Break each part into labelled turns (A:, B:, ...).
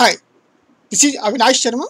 A: Hi, this is Avinash Sharma,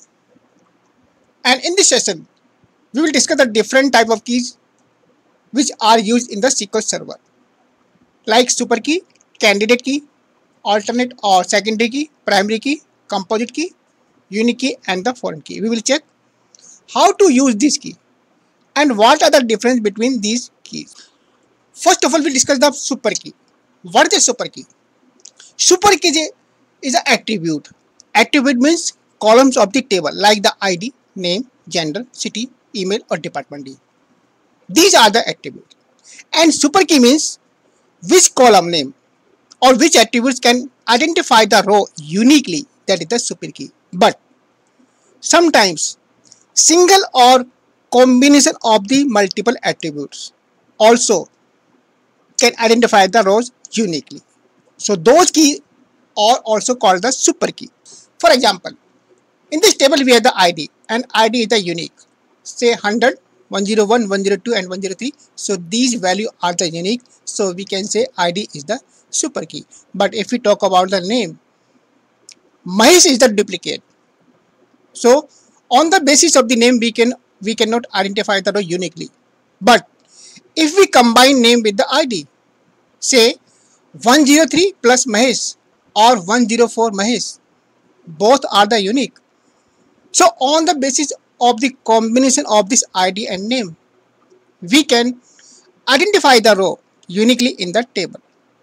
A: and in this session, we will discuss the different type of keys which are used in the SQL Server, like super key, candidate key, alternate or secondary key, primary key, composite key, unique key, and the foreign key. We will check how to use this key and what are the difference between these keys. First of all, we'll discuss the super key. What is a super key? Super key is an attribute. Attribute means columns of the table like the ID, name, gender, city, email or department D. These are the attributes. And super key means which column name or which attributes can identify the row uniquely. That is the super key. But sometimes single or combination of the multiple attributes also can identify the rows uniquely. So those keys are also called the super key. For example, in this table we have the ID and ID is the unique. Say 100, 101, 102 and 103. So these values are the unique. So we can say ID is the super key. But if we talk about the name, Mahesh is the duplicate. So on the basis of the name we cannot identify the row uniquely. But if we combine name with the ID, say 103 plus Mahesh or 104 Mahesh, both are the unique. So on the basis of the combination of this ID and name, we can identify the row uniquely in the table.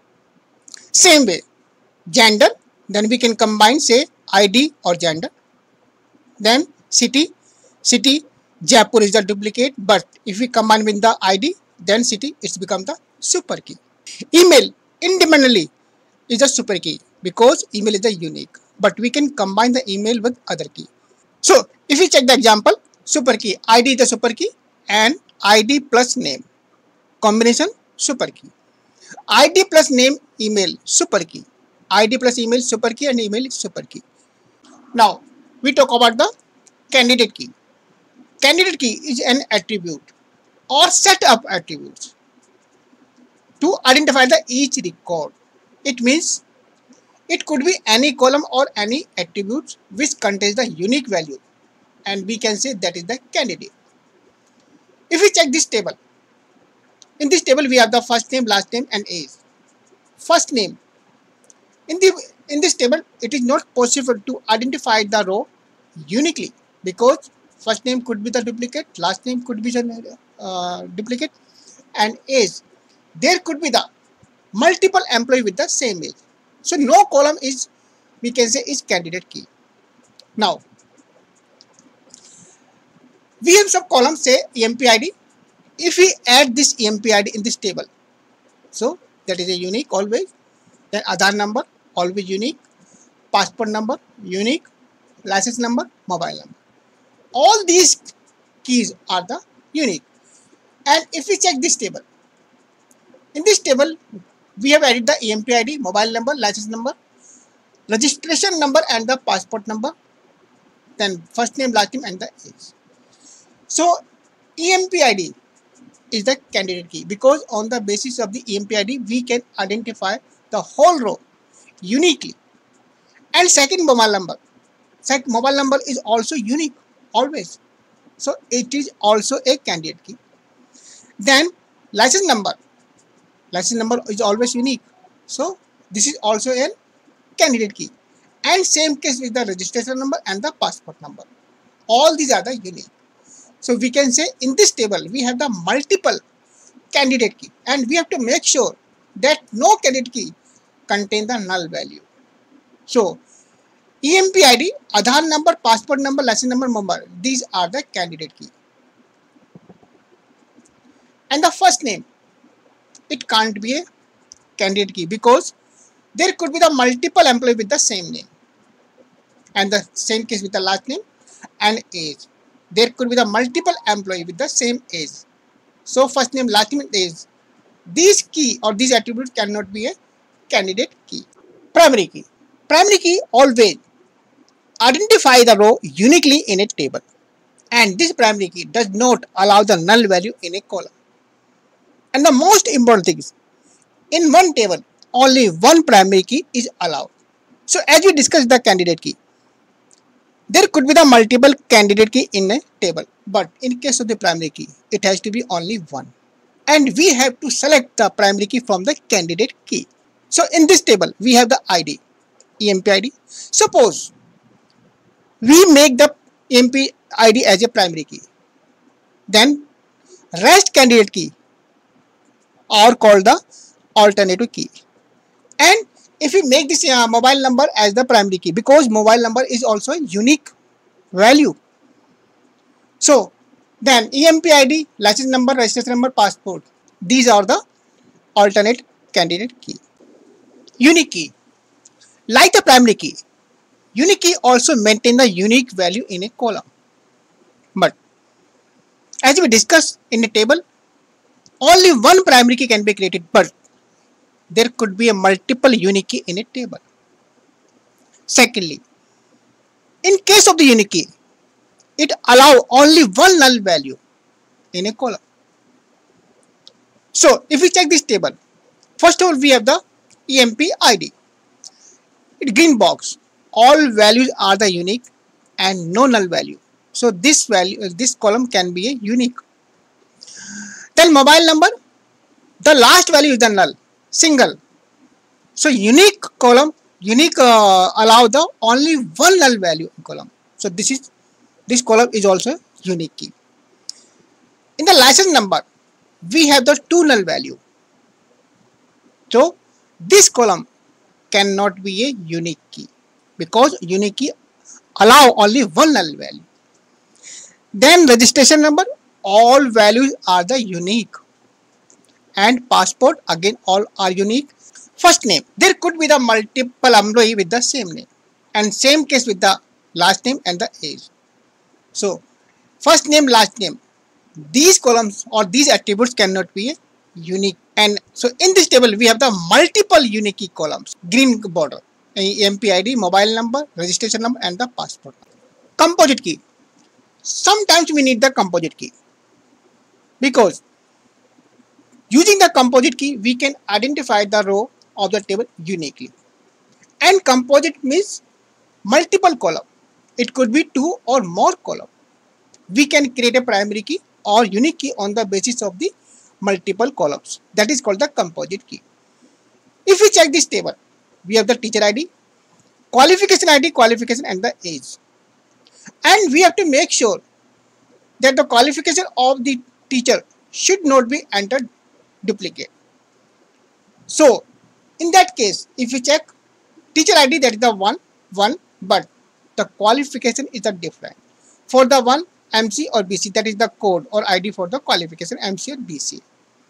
A: Same way, gender, then we can combine say ID or gender. Then city, Jaipur is the duplicate, but if we combine with the ID, then city, it's become the super key. Email independently is a super key because email is the unique, but we can combine the email with other key. So if we check the example, super key, ID is the super key and ID plus name, combination super key. ID plus name, email, super key. ID plus email, super key, and email is super key. Now we talk about the candidate key. Candidate key is an attribute or set of attributes to identify the each record. It means it could be any column or any attributes which contains the unique value, and we can say that is the candidate. If we check this table, in this table we have the first name, last name and age. First name, in this table it is not possible to identify the row uniquely because first name could be the duplicate, last name could be the duplicate, and age, there could be the multiple employee with the same age. So no column is, we can say, is candidate key. Now we have some columns, say EMPID. If we add this EMPID in this table, so that is a unique always. Then Aadhaar number, always unique. Passport number, unique. License number, mobile number. All these keys are the unique. And if we check this table, in this table we have added the EMPID, mobile number, license number, registration number and the passport number, then first name, last name and the age. So EMPID is the candidate key because on the basis of the EMPID we can identify the whole row uniquely. And second, mobile number. Mobile number is also unique always. So it is also a candidate key. Then license number. License number is always unique. So this is also a candidate key. And same case with the registration number and the passport number. All these are the unique. So we can say in this table we have the multiple candidate key and we have to make sure that no candidate key contain the null value. So EMPID, Aadhaar number, passport number, license number, mobile, these are the candidate key. And the first name, it can't be a candidate key because there could be the multiple employee with the same name, and the same case with the last name and age. There could be the multiple employee with the same age. So first name, last name and age, these key or these attributes cannot be a candidate key. Primary key. Primary key always identify the row uniquely in a table, and this primary key does not allow the null value in a column. And the most important thing is, in one table only one primary key is allowed. So as we discussed the candidate key, There could be the multiple candidate key in a table, but in case of the primary key, it has to be only one. And we have to select the primary key from the candidate key. So in this table, we have the ID, EMP ID. Suppose we make the EMP ID as a primary key. Then rest candidate key are called the alternative key. And if we make this mobile number as the primary key, because mobile number is also a unique value. So then EMP ID, license number, registration number, passport. These are the alternate candidate key. Unique key. Like the primary key, unique key also maintain the unique value in a column. But as we discussed in a table, only one primary key can be created, but there could be a multiple unique key in a table. Secondly, in case of the unique key, it allows only one null value in a column. So if we check this table, first of all we have the EMP ID. It green box. All values are the unique and no null value. So this column can be a unique. Then mobile number, the last value is the null, single. So unique column, allow the only one null value in column. So this column is also unique key. In the license number, we have the two null value. So this column cannot be a unique key because unique key allow only one null value. Then registration number, all values are the unique, and passport again all are unique. First name, there could be the multiple employee with the same name, and same case with the last name and the age. So first name, last name, these columns or these attributes cannot be a unique. And so in this table we have the multiple unique key columns, green border, EMP ID, mobile number, registration number and the passport. Composite key. Sometimes we need the composite key because using the composite key we can identify the row of the table uniquely. And composite means multiple column. It could be two or more column. We can create a primary key or unique key on the basis of the multiple columns. That is called the composite key. If we check this table, we have the teacher ID, qualification and the age. And we have to make sure that the qualification of the teacher should not be entered duplicate. So in that case, if we check teacher ID, that is the one, but the qualification is a different. For the one, MC or BC, that is the code or ID for the qualification MC or BC.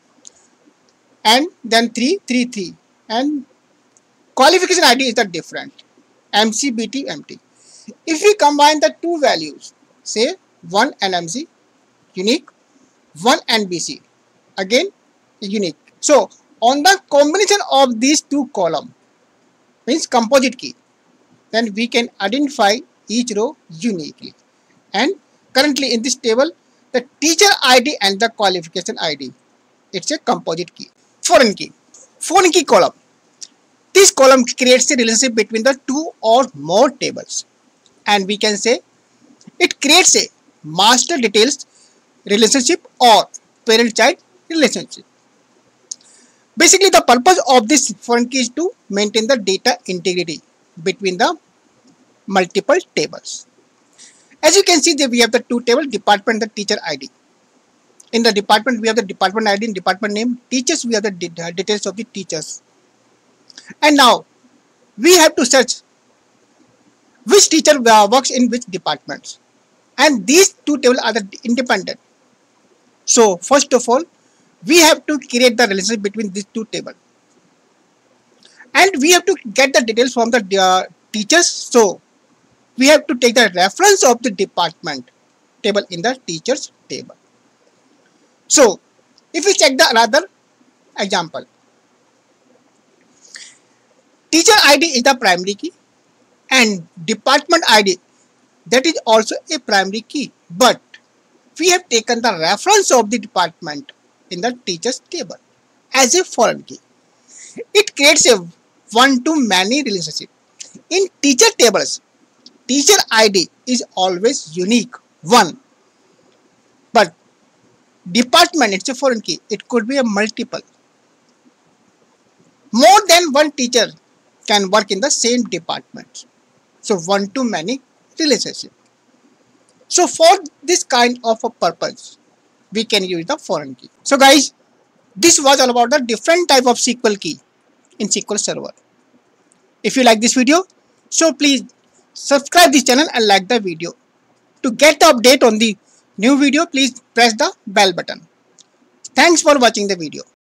A: And then 333, and qualification ID is the different, MC, BT, MT. If we combine the two values, say 1 and MC, unique, 1 and BC, again unique. So on the combination of these two columns, means composite key, then we can identify each row uniquely. And currently in this table, the teacher ID and the qualification ID, it's a composite key. Foreign key column. This column creates a relationship between the two or more tables, and we can say it creates a master details relationship or parent-child relationship. Basically, the purpose of this foreign key is to maintain the data integrity between the multiple tables. As you can see, there we have the two tables, department and the teacher ID. In the department, we have the department ID and department name. Teachers, we have the details of the teachers. And now, we have to search which teacher works in which departments. And these two tables are the independent. So, first of all, we have to create the relationship between these two tables. And we have to get the details from the teachers. So, we have to take the reference of the department table in the teachers table. So, if we check the another example, teacher ID is the primary key and department ID, that is also a primary key, but we have taken the reference of the department in the teachers table as a foreign key. It creates a one-to-many relationship. In teacher tables, teacher ID is always unique, one. But department, it's a foreign key. It could be a multiple. More than one teacher can work in the same department. So one-to-many relationship. So for this kind of a purpose, we can use the foreign key. So guys, this was all about the different type of SQL key in SQL Server. If you like this video, so please subscribe this channel and like the video. To get the update on the new video, please press the bell button. Thanks for watching the video.